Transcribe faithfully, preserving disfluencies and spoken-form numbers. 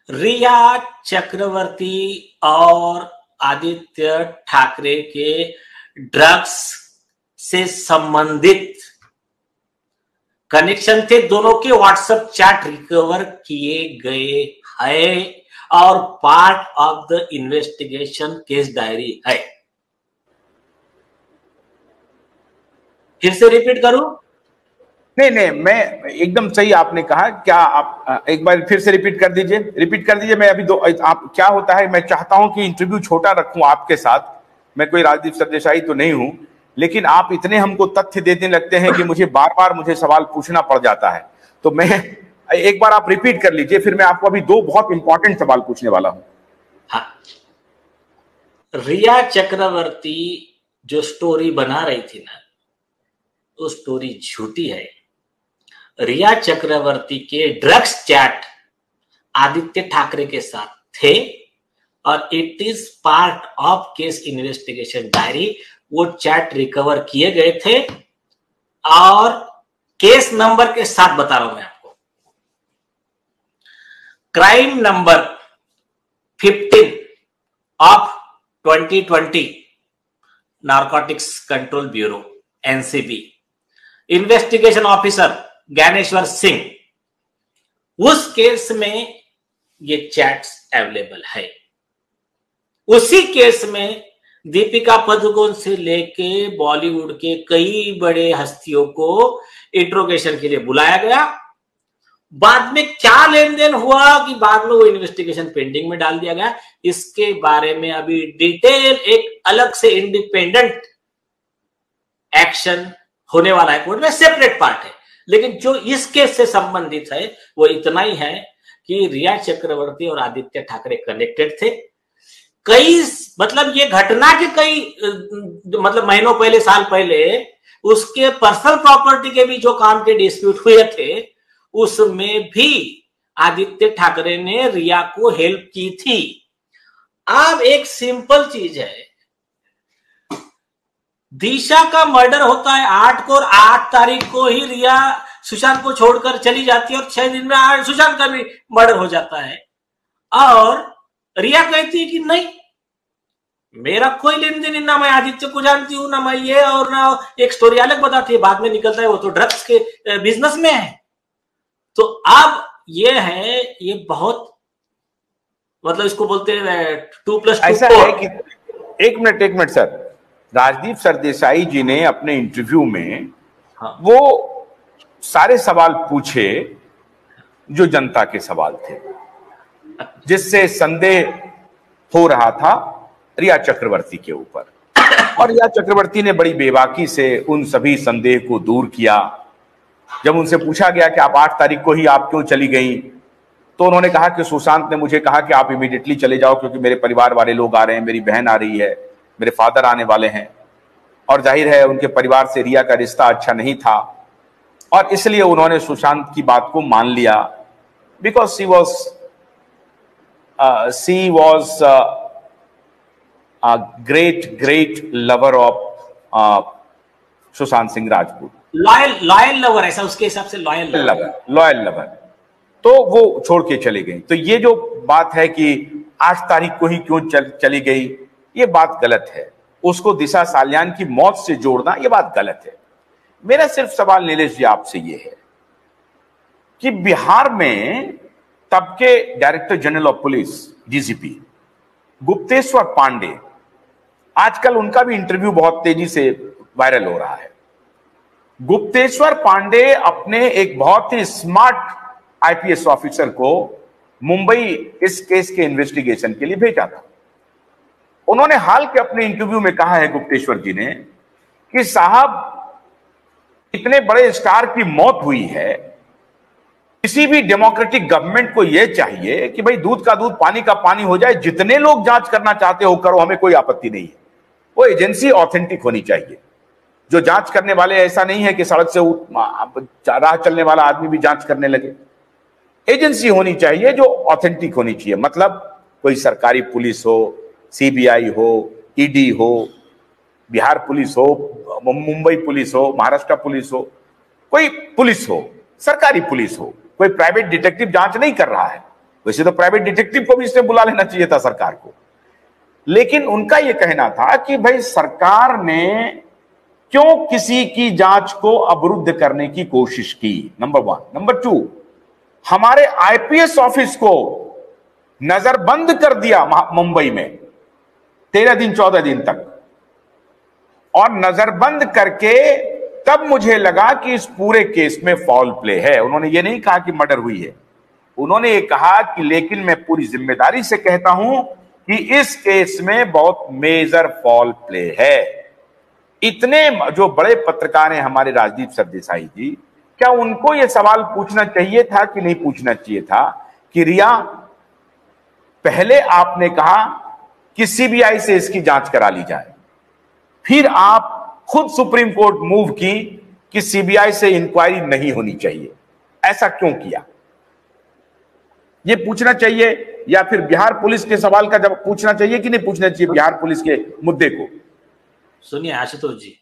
रिया चक्रवर्ती और आदित्य ठाकरे के ड्रग्स से संबंधित कनेक्शन थे। दोनों के व्हाट्सएप चैट रिकवर किए गए हैं और part of the investigation case diary है। फिर से रिपीट करूं? नहीं नहीं, मैं एकदम सही आपने कहा। क्या आप एक बार फिर से रिपीट कर दीजिए, रिपीट कर दीजिए। मैं अभी दो आप क्या होता है, मैं चाहता हूं कि इंटरव्यू छोटा रखूं आपके साथ। मैं कोई राजदीप सरदेसाई तो नहीं हूं, लेकिन आप इतने हमको तथ्य देने लगते हैं कि मुझे बार बार मुझे सवाल पूछना पड़ जाता है। तो मैं एक बार आप रिपीट कर लीजिए, फिर मैं आपको अभी दो बहुत इंपॉर्टेंट सवाल पूछने वाला हूं। हाँ, रिया चक्रवर्ती जो स्टोरी बना रही थी ना, वो स्टोरी झूठी है। रिया चक्रवर्ती के ड्रग्स चैट आदित्य ठाकरे के साथ थे और it is part of case investigation diary. वो चैट रिकवर किए गए थे और केस नंबर के साथ बता रहा हूं मैं आपको। Crime number fifteen of twenty twenty, narcotics control bureau NCB, investigation officer Gyaneshwar Singh. उस केस में ये चैट्स अवेलेबल है। उसी केस में दीपिका पादुकोण से लेके बॉलीवुड के कई बड़े हस्तियों को इंट्रोगेशन के लिए बुलाया गया। बाद में क्या लेन देन हुआ कि बाद में वो इन्वेस्टिगेशन पेंडिंग में डाल दिया गया, इसके बारे में अभी डिटेल एक अलग से इंडिपेंडेंट एक्शन होने वाला है कोर्ट में, सेपरेट पार्ट है। लेकिन जो इस केस से संबंधित है वो इतना ही है कि रिया चक्रवर्ती और आदित्य ठाकरे कनेक्टेड थे। कई मतलब ये घटना के कई मतलब महीनों पहले, साल पहले उसके पर्सनल प्रॉपर्टी के भी जो काम के डिस्प्यूट हुए थे, उसमें भी आदित्य ठाकरे ने रिया को हेल्प की थी। अब एक सिंपल चीज है, दिशा का मर्डर होता है आठ को, और आठ तारीख को ही रिया सुशांत को छोड़कर चली जाती है और छह दिन में सुशांत का भी मर्डर हो जाता है। और रिया कहती है कि नहीं, मेरा कोई लेन देन, ना मैं आदित्य को जानती हूं, ना मैं ये, और ना एक स्टोरी अलग बताती है। बाद में निकलता है वो तो ड्रग्स के बिजनेस में है। तो अब ये है, ये बहुत मतलब इसको बोलते हैं टू प्लस टू। ऐसा है कि एक मिनट एक मिनट सर, राजदीप सरदेसाई जी ने अपने इंटरव्यू में हाँ। वो सारे सवाल पूछे जो जनता के सवाल थे, जिससे संदेह हो रहा था रिया चक्रवर्ती के ऊपर, और रिया चक्रवर्ती ने बड़ी बेबाकी से उन सभी संदेह को दूर किया। जब उनसे पूछा गया कि आप आठ तारीख को ही आप क्यों चली गई, तो उन्होंने कहा कि सुशांत ने मुझे कहा कि आप इमीडिएटली चले जाओ क्योंकि मेरे परिवार वाले लोग आ रहे हैं, मेरी बहन आ रही है, मेरे फादर आने वाले हैं, और जाहिर है उनके परिवार से रिया का रिश्ता अच्छा नहीं था, और इसलिए उन्होंने सुशांत की बात को मान लिया। Because she was she was great great lover of Sushant Singh Rajput, loyal loyal lover, ऐसा उसके हिसाब से लॉयल लवर, लॉयल लवर। तो वो छोड़ के चली गई। तो ये जो बात है कि आठ तारीख को ही क्यों चल, चली गई, ये बात गलत है। उसको दिशा सालियान की मौत से जोड़ना, ये बात गलत है। मेरा सिर्फ सवाल नीलेश जी आपसे ये है कि बिहार में तब के director general of police DGP Gupteshwar Pandey, आजकल उनका भी इंटरव्यू बहुत तेजी से वायरल हो रहा है। गुप्तेश्वर पांडे अपने एक बहुत ही स्मार्ट आईपीएस ऑफिसर को मुंबई इस केस के इन्वेस्टिगेशन के लिए भेजा था। उन्होंने हाल के अपने इंटरव्यू में कहा है गुप्तेश्वर जी ने कि साहब, इतने बड़े स्टार की मौत हुई है, किसी भी डेमोक्रेटिक गवर्नमेंट को यह चाहिए कि भाई दूध का दूध पानी का पानी हो जाए, जितने लोग जांच करना चाहते हो करो, हमें कोई आपत्ति नहीं है। वो एजेंसी ऑथेंटिक होनी चाहिए। जो जांच करने वाले ऐसा नहीं है कि सड़क से राह चलने वाला आदमी भी जांच करने लगे। एजेंसी होनी चाहिए जो ऑथेंटिक होनी चाहिए। मतलब कोई सरकारी पुलिस हो, सीबीआई हो, ईडी हो, बिहार पुलिस हो, मुंबई पुलिस हो, महाराष्ट्र पुलिस हो, कोई पुलिस हो, सरकारी पुलिस हो, कोई प्राइवेट डिटेक्टिव जांच नहीं कर रहा है। वैसे तो प्राइवेट डिटेक्टिव को भी इसमें बुला लेना चाहिए था सरकार को, लेकिन उनका यह कहना था कि भाई सरकार ने क्यों किसी की जांच को अवरुद्ध करने की कोशिश की, नंबर वन। नंबर टू, हमारे आईपीएस ऑफिस को नजरबंद कर दिया मुंबई में तेरह दिन चौदह दिन तक, और नजरबंद करके तब मुझे लगा कि इस पूरे केस में फॉल प्ले है। उन्होंने ये नहीं कहा कि मर्डर हुई है, उन्होंने ये कहा कि लेकिन मैं पूरी जिम्मेदारी से कहता हूं कि इस केस में बहुत मेजर फॉल प्ले है। इतने जो बड़े पत्रकार हैं हमारे राजदीप सरदेसाई जी, क्या उनको यह सवाल पूछना चाहिए था कि नहीं पूछना चाहिए था कि रिया, पहले आपने कहा कि सीबीआई से इसकी जांच करा ली जाए, फिर आप खुद सुप्रीम कोर्ट मूव की कि सीबीआई से इंक्वायरी नहीं होनी चाहिए, ऐसा क्यों किया? यह पूछना चाहिए, या फिर बिहार पुलिस के सवाल का जवाब पूछना चाहिए कि नहीं पूछना चाहिए बिहार पुलिस के मुद्दे को? सुनिए आशुतोष जी,